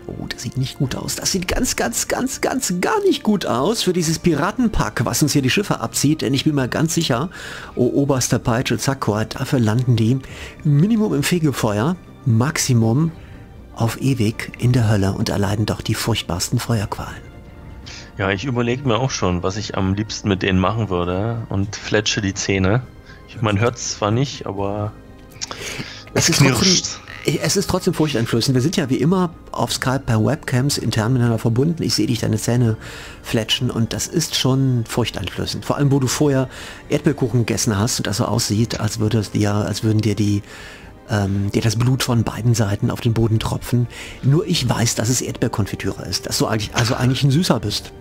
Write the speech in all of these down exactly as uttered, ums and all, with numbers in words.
Oh, das sieht nicht gut aus. Das sieht ganz, ganz, ganz, ganz gar nicht gut aus für dieses Piratenpack, was uns hier die Schiffe abzieht. Denn ich bin mir ganz sicher, oh oberster Peitsche Zakor, dafür landen die Minimum im Fegefeuer, Maximum auf ewig in der Hölle und erleiden doch die furchtbarsten Feuerqualen. Ja, ich überlege mir auch schon, was ich am liebsten mit denen machen würde und fletsche die Zähne. Man hört es zwar nicht, aber es, es knirscht. Trotzdem, es ist trotzdem furchteinflößend. Wir sind ja wie immer auf Skype per Webcams intern miteinander verbunden. Ich sehe dich deine Zähne fletschen und das ist schon furchteinflößend. Vor allem, wo du vorher Erdbeerkuchen gegessen hast und das so aussieht, als würde es dir, als würden dir die ähm, dir das Blut von beiden Seiten auf den Boden tropfen. Nur ich weiß, dass es Erdbeerkonfitüre ist, dass du eigentlich, also eigentlich ein Süßer bist.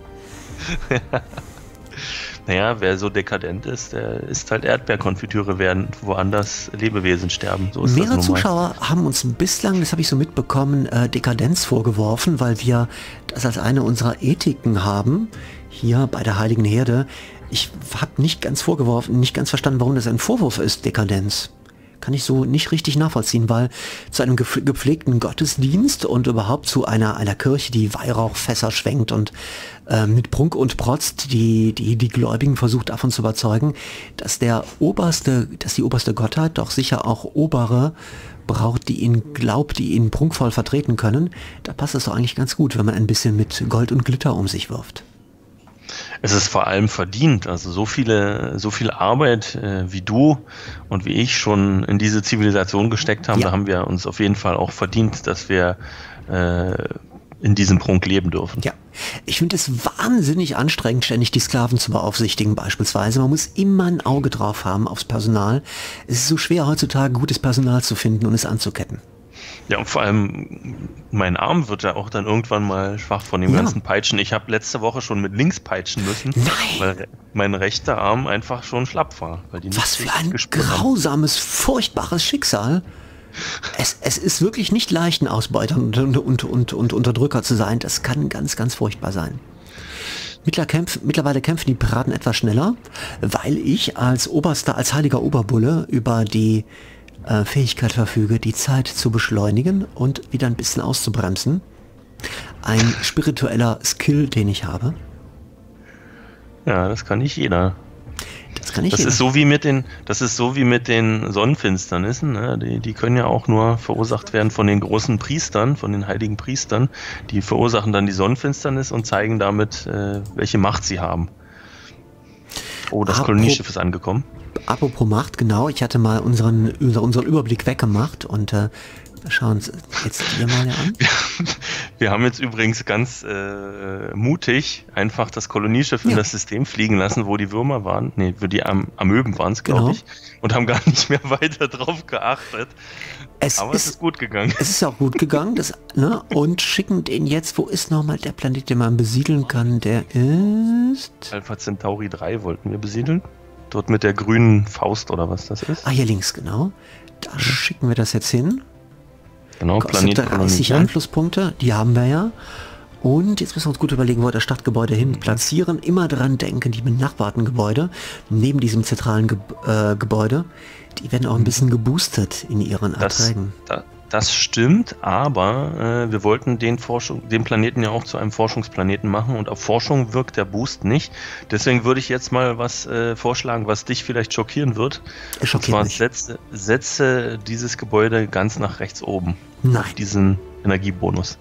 Naja, wer so dekadent ist, der isst halt Erdbeerkonfitüre, während woanders Lebewesen sterben. So ist Mehrere das normal. Zuschauer haben uns bislang, das habe ich so mitbekommen, äh, Dekadenz vorgeworfen, weil wir das als eine unserer Ethiken haben, hier bei der Heiligen Herde. Ich habe nicht ganz vorgeworfen, nicht ganz verstanden, warum das ein Vorwurf ist, Dekadenz. Kann ich so nicht richtig nachvollziehen, weil zu einem gepflegten Gottesdienst und überhaupt zu einer, einer Kirche, die Weihrauchfässer schwenkt und äh, mit Prunk und Protz die, die, die Gläubigen versucht davon zu überzeugen, dass der oberste, dass die oberste Gottheit doch sicher auch obere braucht, die ihn glaubt, die ihn prunkvoll vertreten können, da passt es doch eigentlich ganz gut, wenn man ein bisschen mit Gold und Glitter um sich wirft. Es ist vor allem verdient, also so viele, so viel Arbeit äh, wie du und wie ich schon in diese Zivilisation gesteckt haben, ja. Da haben wir uns auf jeden Fall auch verdient, dass wir äh, in diesem Prunk leben dürfen. Ja, ich finde es wahnsinnig anstrengend, ständig die Sklaven zu beaufsichtigen beispielsweise. Man muss immer ein Auge drauf haben aufs Personal. Es ist so schwer heutzutage gutes Personal zu finden und es anzuketten. Ja, und vor allem mein Arm wird ja auch dann irgendwann mal schwach von dem ja. ganzen Peitschen. Ich habe letzte Woche schon mit links peitschen müssen, Nein. weil mein rechter Arm einfach schon schlapp war. Weil die Was für ein grausames, furchtbares Schicksal. Es, es ist wirklich nicht leicht, ein Ausbeuter und, und, und, und Unterdrücker zu sein. Das kann ganz, ganz furchtbar sein. Mittlerweile kämpfen die Piraten etwas schneller, weil ich als oberster, als heiliger Oberbulle über die äh, Fähigkeit verfüge, die Zeit zu beschleunigen und wieder ein bisschen auszubremsen. Ein spiritueller Skill, den ich habe. Ja, das kann nicht jeder. Das kann ich Das jeder. ist so wie mit den, das ist so wie mit den Sonnenfinsternissen. Ne? Die, die können ja auch nur verursacht werden von den großen Priestern, von den heiligen Priestern. Die verursachen dann die Sonnenfinsternis und zeigen damit, äh, welche Macht sie haben. Oh, das Kolonieschiff ist angekommen. Apropos Macht, genau. Ich hatte mal unseren, unseren Überblick weggemacht und äh, wir schauen uns jetzt hier mal hier an. Wir haben jetzt übrigens ganz äh, mutig einfach das Kolonieschiff ja. in das System fliegen lassen, wo die Würmer waren. Nee, wo die Am Amöben waren es, glaube genau. ich. Und haben gar nicht mehr weiter drauf geachtet. Es Aber ist, es ist gut gegangen. Es ist ja auch gut gegangen. Das, ne? Und schicken den jetzt, wo ist nochmal der Planet, den man besiedeln kann? Der ist... Alpha Centauri drei wollten wir besiedeln. Dort mit der grünen Faust oder was das ist. Ah, hier links, genau. Da mhm. schicken wir das jetzt hin. Genau, Planet dreißig Einflusspunkte, die haben wir ja. Und jetzt müssen wir uns gut überlegen, wo wir das Stadtgebäude hin platzieren. Immer dran denken, die benachbarten Gebäude, neben diesem zentralen Ge äh, Gebäude, die werden auch ein bisschen geboostet in ihren das, Erträgen. Da, das stimmt, aber äh, wir wollten den, Forschung, den Planeten ja auch zu einem Forschungsplaneten machen und auf Forschung wirkt der Boost nicht. Deswegen würde ich jetzt mal was äh, vorschlagen, was dich vielleicht schockieren wird. Es schockiert und zwar mich. Setze, setze dieses Gebäude ganz nach rechts oben. Nein. Auf diesen Energiebonus.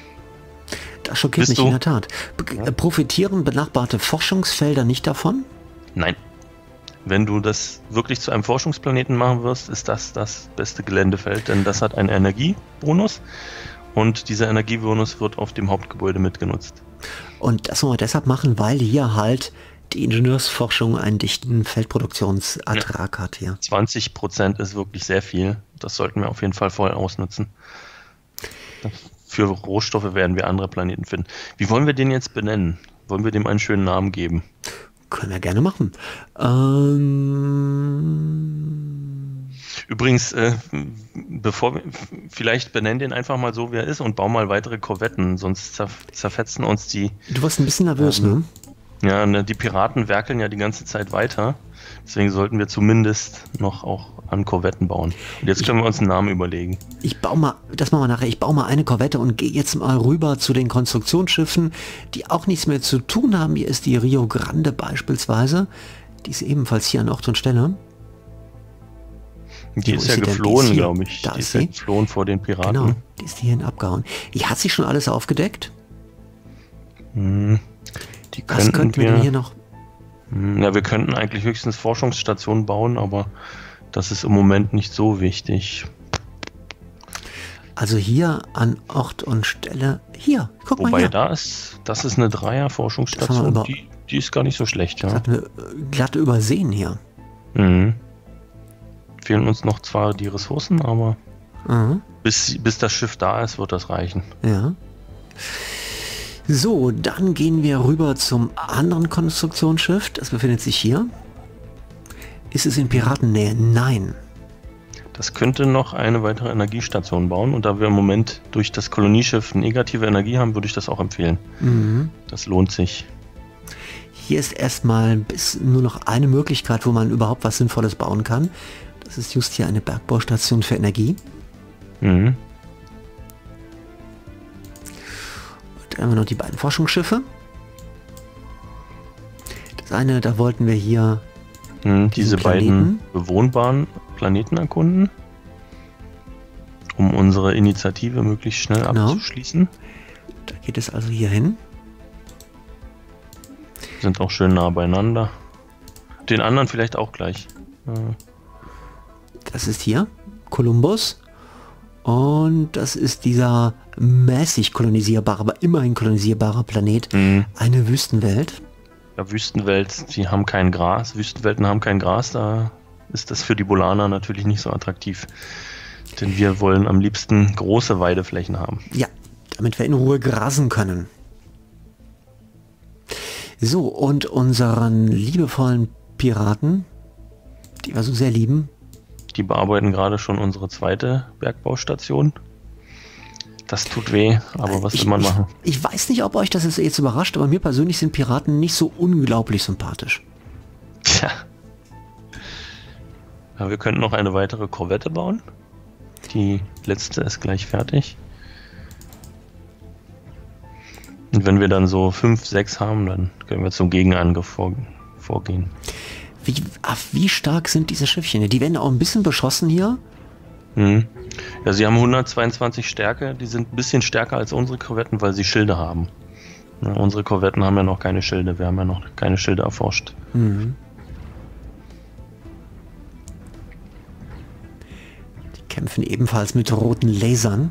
Das schockiert Bist mich du? in der Tat. Be Ja. Profitieren benachbarte Forschungsfelder nicht davon? Nein. Wenn du das wirklich zu einem Forschungsplaneten machen wirst, ist das das beste Geländefeld, denn das hat einen Energiebonus und dieser Energiebonus wird auf dem Hauptgebäude mitgenutzt. Und das wollen wir deshalb machen, weil hier halt die Ingenieursforschung einen dichten Feldproduktionsertrag ja. hat hier. zwanzig Prozent ist wirklich sehr viel. Das sollten wir auf jeden Fall voll ausnutzen. Für Rohstoffe werden wir andere Planeten finden. Wie wollen wir den jetzt benennen? Wollen wir dem einen schönen Namen geben? Können wir gerne machen. Ähm Übrigens, äh, bevor wir, vielleicht benennen den einfach mal so, wie er ist und bauen mal weitere Korvetten, sonst zerf zerfetzen uns die. Du warst ein bisschen nervös, ähm, ne? Ja, ne, die Piraten werkeln ja die ganze Zeit weiter. Deswegen sollten wir zumindest noch auch an Korvetten bauen. Und jetzt können wir uns einen Namen überlegen. Ich baue mal, das machen wir nachher, ich baue mal eine Korvette und gehe jetzt mal rüber zu den Konstruktionsschiffen, die auch nichts mehr zu tun haben. Hier ist die Rio Grande beispielsweise. Die ist ebenfalls hier an Ort und Stelle. Die Wo ist ja sie denn? Die geflohen, ist hier. glaube ich. Da Die ist ist ja sie. geflohen vor den Piraten. Genau, die ist hierhin abgehauen. Die hat sich schon alles aufgedeckt. Hm. Die Was könnten könnten wir wir, denn hier noch? Hm, ja, wir könnten eigentlich höchstens Forschungsstationen bauen, aber das ist im Moment nicht so wichtig. Also hier an Ort und Stelle. Hier, guck mal Wobei hier. da ist, das ist eine Das haben Dreier-Forschungsstation, wir über- die, die ist gar nicht so schlecht, Das ja. hatten wir äh, glatt übersehen hier. Mhm. Fehlen uns noch zwar die Ressourcen, aber Mhm. bis, bis das Schiff da ist, wird das reichen. Ja. So, dann gehen wir rüber zum anderen Konstruktionsschiff. Das befindet sich hier. Ist es in Piratennähe? Nein. Das könnte noch eine weitere Energiestation bauen und da wir im Moment durch das Kolonieschiff negative Energie haben, würde ich das auch empfehlen. Mhm. Das lohnt sich. Hier ist erstmal bis nur noch eine Möglichkeit, wo man überhaupt was Sinnvolles bauen kann. Das ist just hier eine Bergbaustation für Energie. Mhm. Dann haben wir noch die beiden Forschungsschiffe. Das eine, da wollten wir hier Mhm, Diesen diese Planeten? beiden bewohnbaren Planeten erkunden, um unsere Initiative möglichst schnell Genau. abzuschließen. Da geht es also hier hin. Sind auch schön nah beieinander. Den anderen vielleicht auch gleich. Äh, Das ist hier Kolumbus. Und das ist dieser mäßig kolonisierbare, aber immerhin kolonisierbare Planet. Mhm. Eine Wüstenwelt. Ja, Wüstenwelt, die haben kein Gras. Wüstenwelten haben kein Gras, da ist das für die Bolaner natürlich nicht so attraktiv. Denn wir wollen am liebsten große Weideflächen haben. Ja, damit wir in Ruhe grasen können. So, und unseren liebevollen Piraten, die wir so sehr lieben, Die bearbeiten gerade schon unsere zweite Bergbaustation. Das tut weh, aber was ich, will man ich, machen? ich weiß nicht, ob euch das jetzt, jetzt überrascht, aber mir persönlich sind Piraten nicht so unglaublich sympathisch. Tja. Ja, wir könnten noch eine weitere Korvette bauen. Die letzte ist gleich fertig. Und wenn wir dann so fünf, sechs haben, dann können wir zum Gegenangriff vor, vorgehen. Wie, ach, wie stark sind diese Schiffchen hier? Die werden auch ein bisschen beschossen hier. Mhm. Ja, sie haben hundertzweiundzwanzig Stärke. Die sind ein bisschen stärker als unsere Korvetten, weil sie Schilde haben. Ja, unsere Korvetten haben ja noch keine Schilde. Wir haben ja noch keine Schilde erforscht. Mhm. Die kämpfen ebenfalls mit roten Lasern.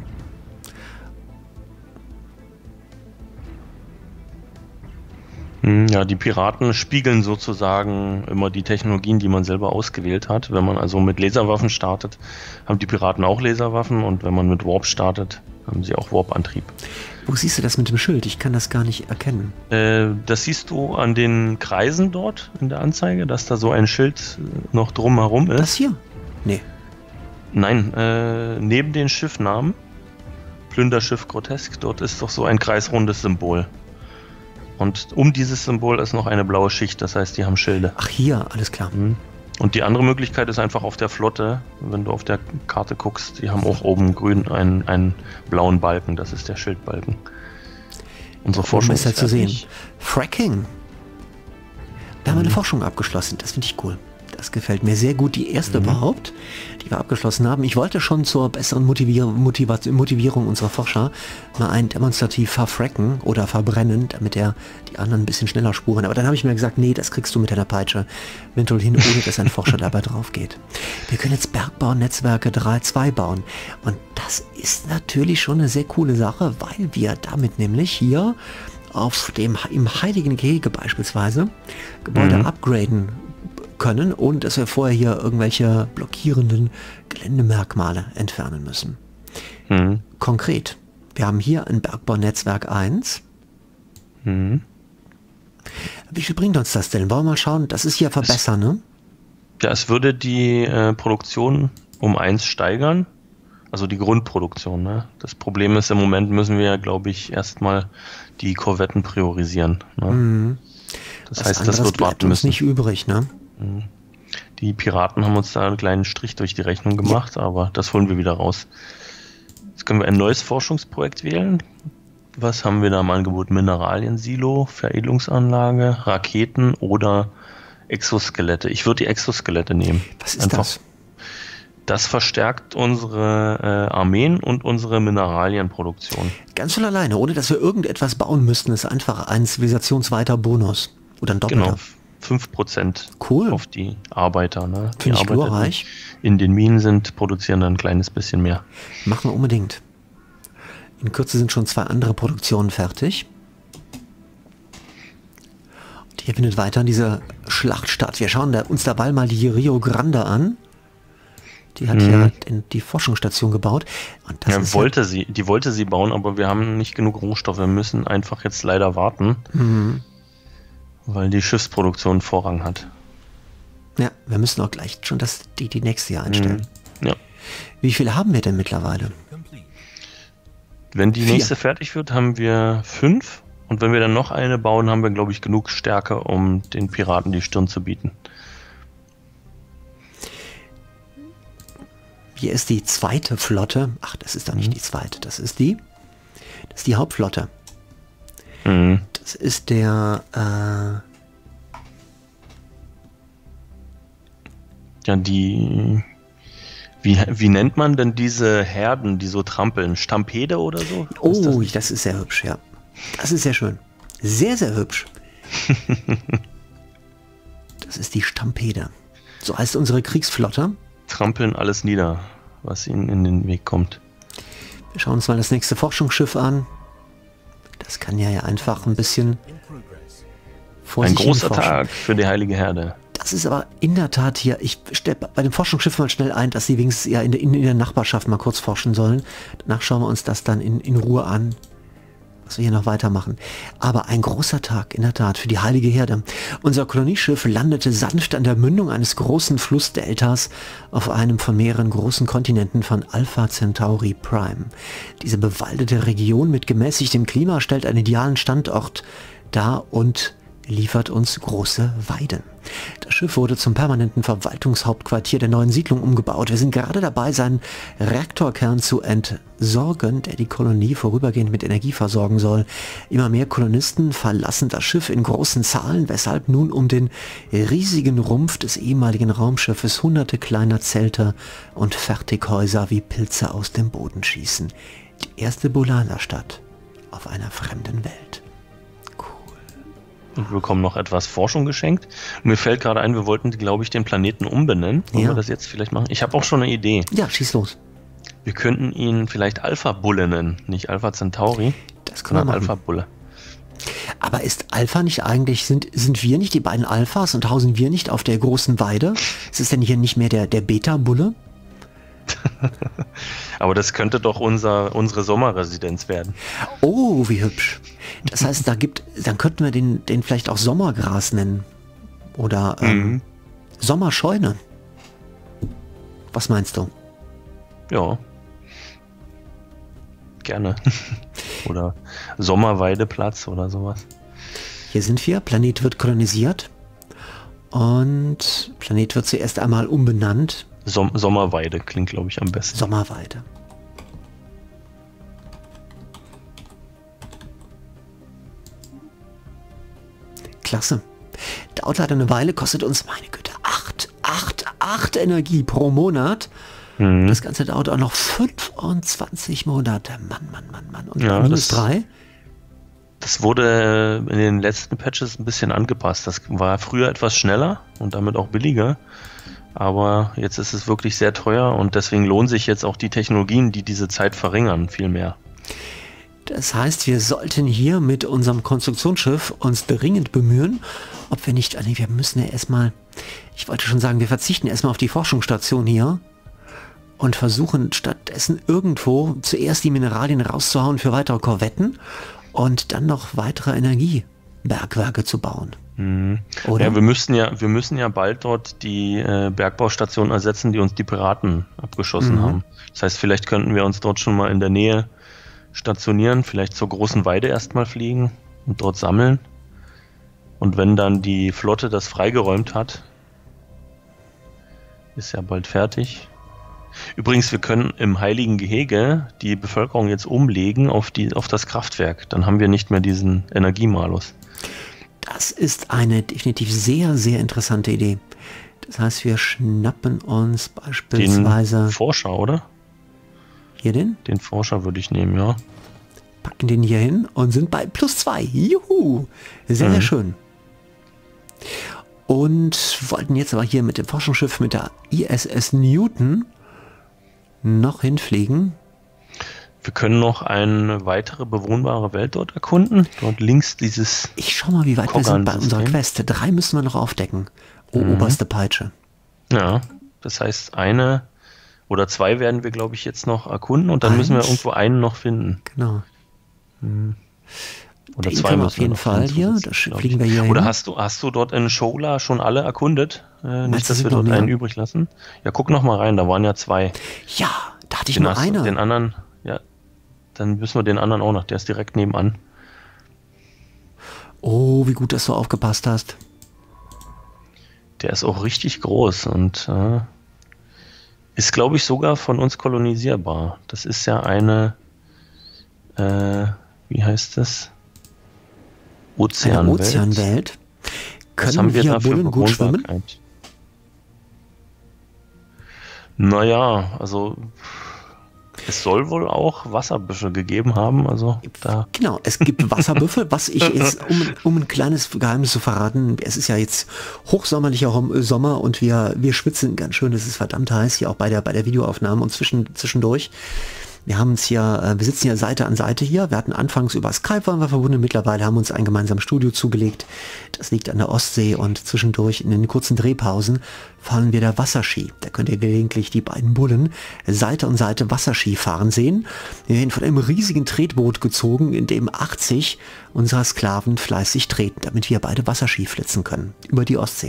Hm, Ja, die Piraten spiegeln sozusagen immer die Technologien, die man selber ausgewählt hat. Wenn man also mit Laserwaffen startet, haben die Piraten auch Laserwaffen und wenn man mit Warp startet, haben sie auch Warp-Antrieb. Wo siehst du das mit dem Schild? Ich kann das gar nicht erkennen. Äh, das siehst du an den Kreisen dort in der Anzeige, dass da so ein Schild äh, noch drumherum ist. Das hier? Nee. Nein, äh, neben den Schiffnamen, Plünderschiff Grotesk, dort ist doch so ein kreisrundes Symbol. Und um dieses Symbol ist noch eine blaue Schicht, das heißt, die haben Schilde. Ach, hier, alles klar. Mhm. Und die andere Möglichkeit ist einfach auf der Flotte, wenn du auf der Karte guckst, die haben auch oben grün einen, einen blauen Balken, das ist der Schildbalken. Unsere Forschung Besser ist zu sehen. fertig. Fracking. Wir haben eine Mhm. Forschung abgeschlossen. Das finde ich cool. Das gefällt mir sehr gut. Die erste Mhm. überhaupt, die wir abgeschlossen haben. Ich wollte schon zur besseren Motivier Motiva Motivierung unserer Forscher mal ein demonstrativ verfracken oder verbrennen, damit er die anderen ein bisschen schneller spuren. Aber dann habe ich mir gesagt, nee, das kriegst du mit deiner Peitsche eventuell hin, ohne dass ein Forscher dabei drauf geht. Wir können jetzt Bergbau-Netzwerke drei Punkt zwei bauen. Und das ist natürlich schon eine sehr coole Sache, weil wir damit nämlich hier auf dem im Heiligen Gehege beispielsweise Gebäude Mhm. upgraden können, ohne dass wir vorher hier irgendwelche blockierenden Geländemerkmale entfernen müssen. Mhm. Konkret, wir haben hier ein Bergbaunetzwerk eins. Mhm. Wie viel bringt uns das denn? Wollen wir mal schauen? Das ist hier verbessern, ne? Ja, es würde die äh, Produktion um eins steigern, also die Grundproduktion. Ne? Das Problem ist, im Moment müssen wir, glaube ich, erstmal die Korvetten priorisieren. Ne? Mhm. Das Was heißt, das anderes wird bleibt warten uns müssen. nicht übrig, ne? Die Piraten haben uns da einen kleinen Strich durch die Rechnung gemacht, aber das holen wir wieder raus. Jetzt können wir ein neues Forschungsprojekt wählen. Was haben wir da im Angebot? Mineralien-Silo, Veredelungsanlage, Raketen oder Exoskelette. Ich würde die Exoskelette nehmen. Was ist Einfach, das? Das verstärkt unsere äh, Armeen und unsere Mineralienproduktion. Ganz von alleine, ohne dass wir irgendetwas bauen müssten, ist einfach ein zivilisationsweiter Bonus. Oder ein doppelter. Genau, fünf Prozent Cool. auf die Arbeiter. Ne? Die Finde ich Arbeiter, glorreich. die in den Minen sind, produzieren dann ein kleines bisschen mehr. Machen wir unbedingt. In Kürze sind schon zwei andere Produktionen fertig. Und hier findet weiter diese Schlacht statt. Wir schauen da, uns dabei mal die Rio Grande an. Die hat Mhm. ja in die Forschungsstation gebaut. Und das Ja, ist wollte sie, die wollte sie bauen, aber wir haben nicht genug Rohstoffe. Wir müssen einfach jetzt leider warten, ja, mhm. weil die Schiffsproduktion Vorrang hat. Ja, wir müssen auch gleich schon das, die, die nächste hier einstellen. Mhm. Ja. Wie viele haben wir denn mittlerweile? Wenn die Vier. nächste fertig wird, haben wir fünf. Und wenn wir dann noch eine bauen, haben wir, glaube ich, genug Stärke, um den Piraten die Stirn zu bieten. Hier ist die zweite Flotte. Ach, das ist doch nicht die zweite. Das ist die. Das ist die Hauptflotte. Mhm. Das ist der. Äh, Ja, die. Wie, wie nennt man denn diese Herden, die so trampeln? Stampede oder so? oh, Ist das das, nicht- ist sehr hübsch, ja. Das ist sehr schön. Sehr, sehr hübsch. Das ist die Stampede. So heißt unsere Kriegsflotte. Trampeln alles nieder, was ihnen in den Weg kommt. Wir schauen uns mal das nächste Forschungsschiff an. Das kann ja, ja einfach ein bisschen vor Ein sich hin großer forschen. Tag für die heilige Herde. Das ist aber in der Tat hier, ich stelle bei dem Forschungsschiff mal schnell ein, dass sie wenigstens ja in der, in, in der Nachbarschaft mal kurz forschen sollen. Danach schauen wir uns das dann in, in Ruhe an, was wir hier noch weitermachen. Aber ein großer Tag, in der Tat, für die heilige Herde. Unser Kolonieschiff landete sanft an der Mündung eines großen Flussdeltas auf einem von mehreren großen Kontinenten von Alpha Centauri Prime. Diese bewaldete Region mit gemäßigtem Klima stellt einen idealen Standort dar und liefert uns große Weiden. Das Schiff wurde zum permanenten Verwaltungshauptquartier der neuen Siedlung umgebaut. Wir sind gerade dabei, seinen Reaktorkern zu entsorgen, der die Kolonie vorübergehend mit Energie versorgen soll. Immer mehr Kolonisten verlassen das Schiff in großen Zahlen, weshalb nun um den riesigen Rumpf des ehemaligen Raumschiffes hunderte kleiner Zelte und Fertighäuser wie Pilze aus dem Boden schießen. Die erste Bolala-Stadt auf einer fremden Welt. Und wir bekommen noch etwas Forschung geschenkt. Und mir fällt gerade ein, wir wollten, glaube ich, den Planeten umbenennen. Wollen Ja. wir das jetzt vielleicht machen? Ich habe auch schon eine Idee. Ja, schieß los. Wir könnten ihn vielleicht Alpha-Bulle nennen. Nicht Alpha Centauri, Das können wir sondern machen. Alpha-Bulle. Aber ist Alpha nicht eigentlich, sind, sind wir nicht die beiden Alphas und hausen wir nicht auf der großen Weide? Ist es denn hier nicht mehr der, der Beta-Bulle? Aber das könnte doch unser, unsere Sommerresidenz werden. Oh, wie hübsch. Das heißt, da gibt, dann könnten wir den, den vielleicht auch Sommergras nennen. Oder ähm, Mhm. Sommerscheune. Was meinst du? Ja. Gerne. Oder Sommerweideplatz oder sowas. Hier sind wir, Planet wird kolonisiert. Und Planet wird zuerst einmal umbenannt. Som Sommerweide klingt, glaube ich, am besten. Sommerweide. Klasse. Dauert halt eine Weile, kostet uns, meine Güte, acht, acht, acht Energie pro Monat. Mhm. Das Ganze dauert auch noch fünfundzwanzig Monate. Mann, Mann, Mann, Mann. Und Ja, minus das- drei? Das wurde in den letzten Patches ein bisschen angepasst. Das war früher etwas schneller und damit auch billiger. Aber jetzt ist es wirklich sehr teuer und deswegen lohnen sich jetzt auch die Technologien, die diese Zeit verringern, viel mehr. Das heißt, wir sollten hier mit unserem Konstruktionsschiff uns dringend bemühen, ob wir nicht, ah nee, wir müssen ja erstmal, ich wollte schon sagen, wir verzichten erstmal auf die Forschungsstation hier und versuchen stattdessen irgendwo zuerst die Mineralien rauszuhauen für weitere Korvetten und dann noch weitere Energiebergwerke zu bauen. Mhm. Oder? Ja, wir müssen ja, wir müssen ja bald dort die äh, Bergbaustation ersetzen, die uns die Piraten abgeschossen Mhm. haben. Das heißt, vielleicht könnten wir uns dort schon mal in der Nähe stationieren, vielleicht zur großen Weide erstmal fliegen und dort sammeln Und wenn dann die Flotte das freigeräumt hat, ist ja bald fertig. Übrigens, wir können im Heiligen Gehege die Bevölkerung jetzt umlegen auf, die, auf das Kraftwerk. Dann haben wir nicht mehr diesen Energiemalus. Das ist eine definitiv sehr, sehr interessante Idee. Das heißt, wir schnappen uns beispielsweise... Den Forscher, oder? Hier den? Den Forscher würde ich nehmen, ja. Packen den hier hin und sind bei plus zwei. Juhu! Sehr, mhm. sehr schön. Und wollten jetzt aber hier mit dem Forschungsschiff, mit der I S S Newton, noch hinfliegen. Wir können noch eine weitere bewohnbare Welt dort erkunden. Dort links dieses... Ich schau mal, wie weit wir sind bei unserer Quest. Drei müssen wir noch aufdecken. Oh, mhm. Oberste Peitsche. Ja, das heißt eine oder zwei werden wir, glaube ich, jetzt noch erkunden und dann Eins. müssen wir irgendwo einen noch finden. Genau. Hm. Oder Den zwei können wir müssen auf jeden Fall hier. Da fliegen wir hier Oder hin. hast du, hast du dort in Shola schon alle erkundet? Äh, nicht, dass wir noch dort mehr? einen übrig lassen. Ja, guck noch mal rein, da waren ja zwei. Ja, da hatte ich Den nur hast du- eine. Den anderen, ja, dann müssen wir den anderen auch noch. Der ist direkt nebenan. Oh, wie gut, dass du aufgepasst hast. Der ist auch richtig groß und äh, ist, glaube ich, sogar von uns kolonisierbar. Das ist ja eine, äh, wie heißt das? Eine Ozeanwelt. Ozeanwelt. Was Können haben wir wir da für Bullen gut schwimmen? Bewohnbarkeit? Naja, also es soll wohl auch Wasserbüsche gegeben haben, also da... Genau, es gibt Wasserbüffel, was ich jetzt, um, um ein kleines Geheimnis zu verraten, es ist ja jetzt hochsommerlicher Hom- Sommer und wir, wir schwitzen ganz schön, es ist verdammt heiß, hier auch bei der, bei der Videoaufnahme und zwischen, zwischendurch. Wir haben uns hier, äh, wir sitzen ja Seite an Seite hier. Wir hatten anfangs über Skype waren wir verbunden. Mittlerweile haben wir uns ein gemeinsames Studio zugelegt. Das liegt an der Ostsee und zwischendurch in den kurzen Drehpausen fahren wir da Wasserski. Da könnt ihr gelegentlich die beiden Bullen Seite an Seite Wasserski fahren sehen. Wir werden von einem riesigen Tretboot gezogen, in dem achtzig unserer Sklaven fleißig treten, damit wir beide Wasserski flitzen können. Über die Ostsee.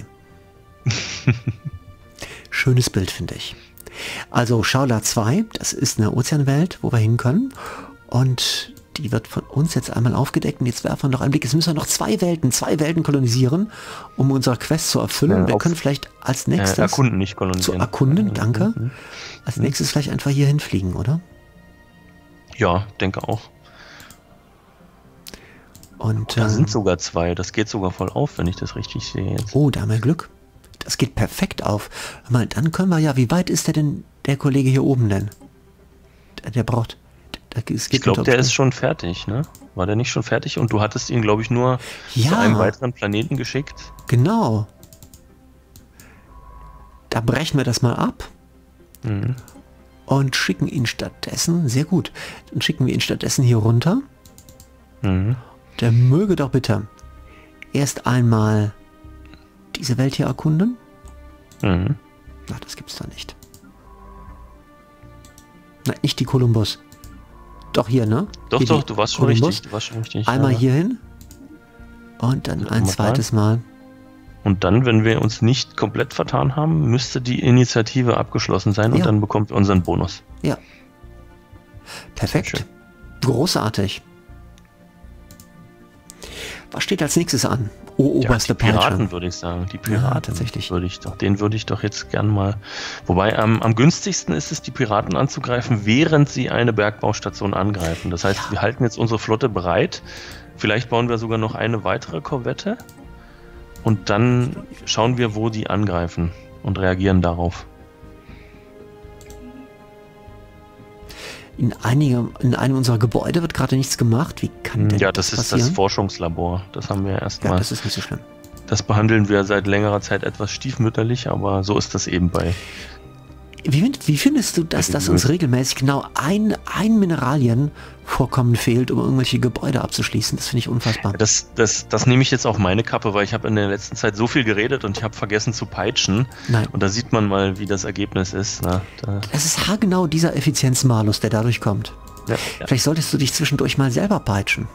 Schönes Bild, finde ich. Also Shola zwei, das ist eine Ozeanwelt, wo wir hin können. Und die wird von uns jetzt einmal aufgedeckt. Und jetzt werfen wir noch einen Blick. Jetzt müssen wir noch zwei Welten, zwei Welten kolonisieren, um unsere Quest zu erfüllen. Ja, wir auf- können vielleicht als nächstes... Äh, erkunden, nicht zu kolonisieren. erkunden, danke. Mhm. Als nächstes vielleicht einfach hier hinfliegen, oder? Ja, denke auch. Und, Da äh, sind sogar zwei. Das geht sogar voll auf, wenn ich das richtig sehe jetzt. oh, da haben wir Glück. Das geht perfekt auf. Hör mal, dann können wir ja, wie weit ist der denn, der Kollege hier oben denn? Der, der braucht... Der, es geht Ich glaube, mit der Option. ist schon fertig, ne? War der nicht schon fertig? Und du hattest ihn, glaube ich, nur Ja. zu einem weiteren Planeten geschickt. Genau. Da brechen wir das mal ab Mhm. und schicken ihn stattdessen, sehr gut, dann schicken wir ihn stattdessen hier runter. Mhm. Der möge doch bitte erst einmal diese Welt hier erkunden. Mhm. Na, das gibt's da nicht. Nein, nicht die Kolumbus. Doch hier, ne? Doch, hier doch, die du warst schon Kolumbus. richtig. Du warst schon richtig. Einmal ja. hier hin und dann Guck ein mal zweites Mal. Und dann, wenn wir uns nicht komplett vertan haben, müsste die Initiative abgeschlossen sein und Ja. dann bekommt ihr unseren Bonus. Ja. Perfekt. Sehr schön. Großartig. Was steht als nächstes an? Oh, Ja, oberste die Piraten, Peitsche. würde ich sagen. Die Piraten, tatsächlich. Würde ich doch, den würde ich doch jetzt gern mal. Wobei am, am günstigsten ist es, die Piraten anzugreifen, während sie eine Bergbaustation angreifen. Das heißt, Ja. wir halten jetzt unsere Flotte bereit. Vielleicht bauen wir sogar noch eine weitere Korvette. Und dann schauen wir, wo die angreifen und reagieren darauf. In, einige, in einem unserer Gebäude wird gerade nichts gemacht. Wie kann denn Ja, das ist passieren? das Forschungslabor. Das haben wir Ja, erstmal. das ist nicht so schlimm. Das behandeln wir seit längerer Zeit etwas stiefmütterlich, aber so ist das eben bei. Wie, find- wie findest du das, dass uns regelmäßig genau ein, ein Mineralienvorkommen fehlt, um irgendwelche Gebäude abzuschließen? Das finde ich unfassbar. Das, das, das nehme ich jetzt auf meine Kappe, weil ich habe in der letzten Zeit so viel geredet und ich habe vergessen zu peitschen. Nein. Und da sieht man mal, wie das Ergebnis ist. Ne? Da, Das ist haargenau dieser Effizienzmalus, der dadurch kommt. ja, ja. Vielleicht solltest du dich zwischendurch mal selber peitschen.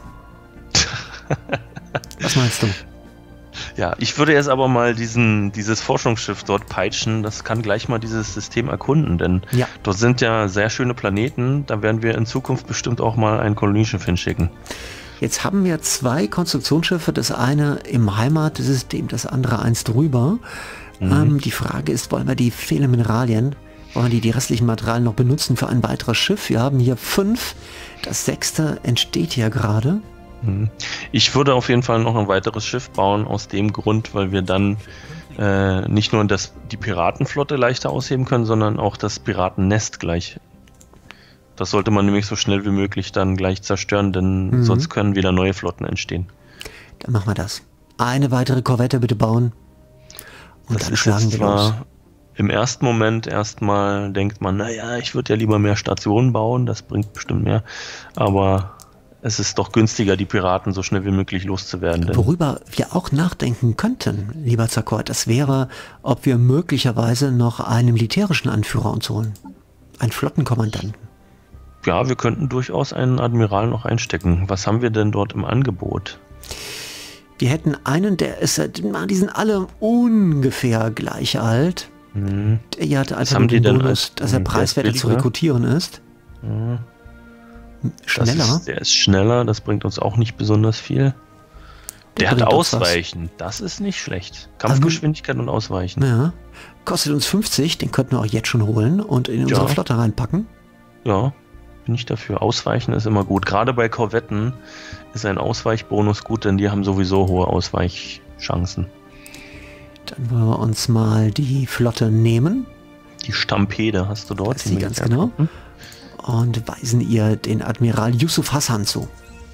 Was meinst du? ja, ich würde jetzt aber mal diesen, dieses Forschungsschiff dort peitschen. Das kann gleich mal dieses System erkunden, denn Ja. dort sind ja sehr schöne Planeten. Da werden wir in Zukunft bestimmt auch mal ein Kolonieschiff hinschicken. Jetzt haben wir zwei Konstruktionsschiffe, das eine im Heimatsystem, das andere eins drüber. Mhm. Ähm, die Frage ist, wollen wir die fehlenden Mineralien, wollen wir die, die restlichen Materialien noch benutzen für ein weiteres Schiff? Wir haben hier fünf, das sechste entsteht hier gerade. Ich würde auf jeden Fall noch ein weiteres Schiff bauen, aus dem Grund, weil wir dann äh, nicht nur das, die Piratenflotte leichter ausheben können, sondern auch das Piratennest gleich. Das sollte man nämlich so schnell wie möglich dann gleich zerstören, denn mhm. sonst können wieder neue Flotten entstehen. Dann machen wir das. Eine weitere Korvette bitte bauen. Und das dann ist schlagen jetzt wir zwar los. Im ersten Moment erstmal denkt man, naja, ich würde ja lieber mehr Stationen bauen, das bringt bestimmt mehr, aber es ist doch günstiger, die Piraten so schnell wie möglich loszuwerden. Denn worüber wir auch nachdenken könnten, lieber Zakor, das wäre, ob wir möglicherweise noch einen militärischen Anführer uns holen. Einen Flottenkommandanten. Ja, wir könnten durchaus einen Admiral noch einstecken. Was haben wir denn dort im Angebot? Wir hätten einen, der ist, die sind alle ungefähr gleich alt. Mhm. Der hatte einfach haben nur den die denn Bonus, als- dass er der ist preiswerter zu billiger? rekrutieren ist. Mhm. Schneller. Das ist, der ist schneller, das bringt uns auch nicht besonders viel. Der hat bringt uns was. Ausweichen, das ist nicht schlecht. Kampfgeschwindigkeit und Ausweichen. Ja. Kostet uns fünfzig, den könnten wir auch jetzt schon holen und in unsere Ja. Flotte reinpacken. Ja, bin ich dafür. Ausweichen ist immer gut. Gerade bei Korvetten ist ein Ausweichbonus gut, denn die haben sowieso hohe Ausweichchancen. Dann wollen wir uns mal die Flotte nehmen Die Stampede hast du dort. Das ist sie ganz genau. und weisen ihr den Admiral Yusuf Hassan zu.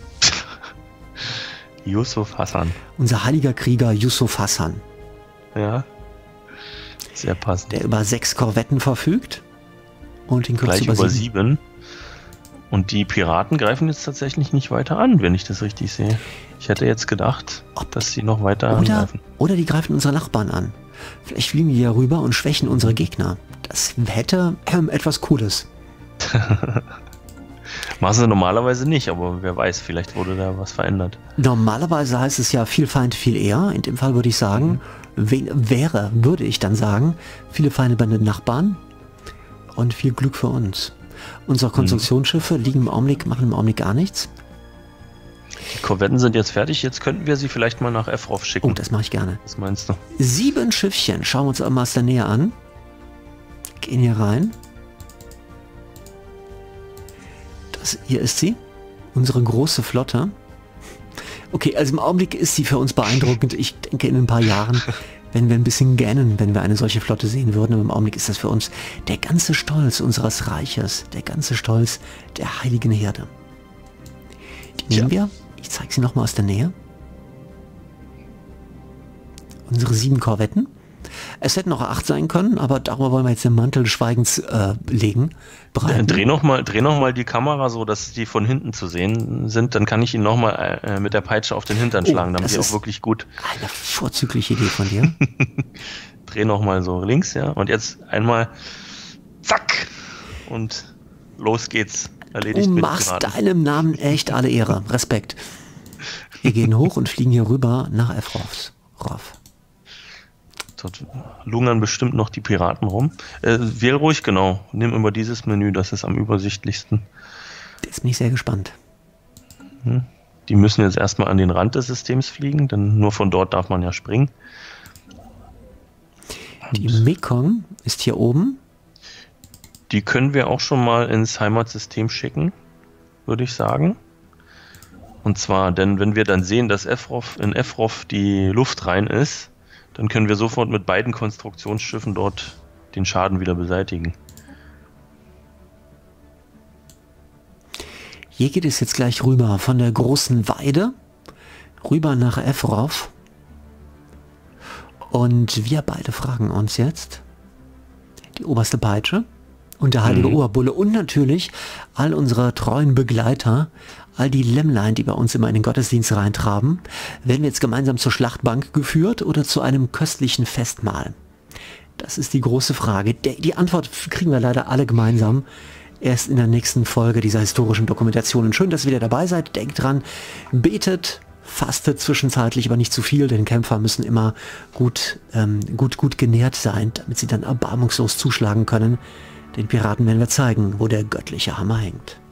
Yusuf Hassan. Unser heiliger Krieger Yusuf Hassan, Ja. Sehr passend. der über sechs Korvetten verfügt und in Kürze Gleich über sieben. Und die Piraten greifen jetzt tatsächlich nicht weiter an, wenn ich das richtig sehe. Ich hätte jetzt gedacht, Ob- dass sie noch weiter Oder, angreifen. oder die greifen unsere Nachbarn an. Vielleicht fliegen die ja rüber und schwächen unsere Gegner. Das hätte ähm, etwas Cooles. Machen sie normalerweise nicht, aber wer weiß, vielleicht wurde da was verändert. Normalerweise heißt es ja viel Feind, viel eher. In dem Fall würde ich sagen, wen, wäre, würde ich dann sagen, viele Feinde bei den Nachbarn und viel Glück für uns. Unsere Konstruktionsschiffe liegen im Augenblick, machen im Augenblick gar nichts. Die Korvetten sind jetzt fertig, jetzt könnten wir sie vielleicht mal nach Efrof schicken. Oh, das mache ich gerne. Was meinst du? Sieben Schiffchen, schauen wir uns einmal aus der Nähe an. Gehen hier rein. Das, hier ist sie, unsere große Flotte. Okay, also im Augenblick ist sie für uns beeindruckend. Ich denke, in ein paar Jahren, wenn wir ein bisschen gähnen, wenn wir eine solche Flotte sehen würden, aber im Augenblick ist das für uns der ganze Stolz unseres Reiches, der ganze Stolz der heiligen Herde. Die nehmen wir, ich zeige sie nochmal aus der Nähe. Unsere sieben Korvetten. Es hätten noch acht sein können, aber darüber wollen wir jetzt den Mantel des Schweigens äh, legen. Äh, Breiten. dreh noch mal, dreh noch mal die Kamera so, dass die von hinten zu sehen sind. Dann kann ich ihn noch mal äh, mit der Peitsche auf den Hintern Oh, schlagen, damit das die auch ist- wirklich gut. Eine vorzügliche Idee von dir. Dreh noch mal so links, ja. Und jetzt einmal zack und los geht's. Erledigt Du mit machst Piraten. deinem Namen echt alle Ehre. Respekt. Wir gehen hoch und fliegen hier rüber nach Efrofs. Rof. Dort lungern bestimmt noch die Piraten rum. Äh, wähl ruhig, genau. Nimm über dieses Menü, das ist am übersichtlichsten. Jetzt bin ich sehr gespannt. Die müssen jetzt erstmal an den Rand des Systems fliegen, denn nur von dort darf man ja springen. Die Mekong ist hier oben. Die können wir auch schon mal ins Heimatsystem schicken, würde ich sagen. Und zwar, denn wenn wir dann sehen, dass Efrof, in Efrof die Luft rein ist, dann können wir sofort mit beiden Konstruktionsschiffen dort den Schaden wieder beseitigen. Hier geht es jetzt gleich rüber von der großen Weide rüber nach Efrof. Und wir beide fragen uns jetzt, die oberste Peitsche und der heilige Mhm. Oberbulle und natürlich all unsere treuen Begleiter, all die Lämmlein, die bei uns immer in den Gottesdienst reintraben, werden wir jetzt gemeinsam zur Schlachtbank geführt oder zu einem köstlichen Festmahl? Das ist die große Frage. Der, die Antwort kriegen wir leider alle gemeinsam erst in der nächsten Folge dieser historischen Dokumentationen. Schön, dass ihr wieder dabei seid. Denkt dran, betet, fastet zwischenzeitlich, aber nicht zu viel, denn Kämpfer müssen immer gut, ähm, gut, gut genährt sein, damit sie dann erbarmungslos zuschlagen können. Den Piraten werden wir zeigen, wo der göttliche Hammer hängt.